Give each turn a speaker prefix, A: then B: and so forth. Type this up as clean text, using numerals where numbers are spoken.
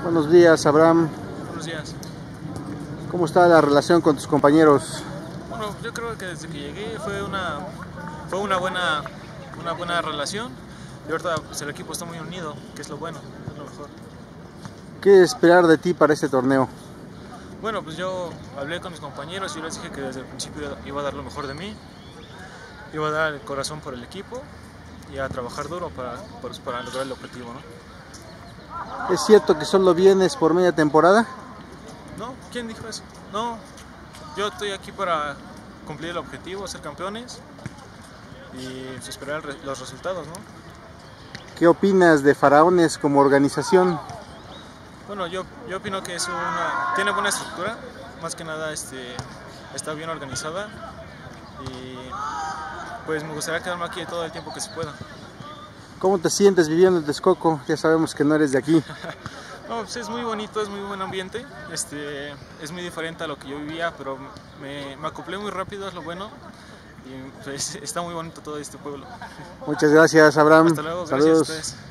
A: Buenos días, Abraham.
B: Buenos días.
A: ¿Cómo está la relación con tus compañeros?
B: Bueno, yo creo que desde que llegué fue una buena relación y ahorita pues, el equipo está muy unido, que es lo bueno, es lo mejor.
A: ¿Qué esperar de ti para este torneo?
B: Bueno, pues yo hablé con mis compañeros y yo les dije que desde el principio iba a dar lo mejor de mí, iba a dar el corazón por el equipo y a trabajar duro para lograr el objetivo, ¿no?
A: ¿Es cierto que solo vienes por media temporada?
B: No, ¿quién dijo eso? No, yo estoy aquí para cumplir el objetivo, ser campeones y pues, esperar los resultados, ¿no?
A: ¿Qué opinas de Faraones como organización?
B: Bueno, yo opino que tiene buena estructura, más que nada está bien organizada y pues me gustaría quedarme aquí todo el tiempo que se pueda.
A: ¿Cómo te sientes viviendo en Texcoco? Ya sabemos que no eres de aquí.
B: No, pues es muy bonito, es muy buen ambiente, es muy diferente a lo que yo vivía, pero me acoplé muy rápido, es lo bueno, y pues, está muy bonito todo este pueblo.
A: Muchas gracias, Abraham.
B: Hasta luego,
A: Saludos.
B: gracias a ustedes.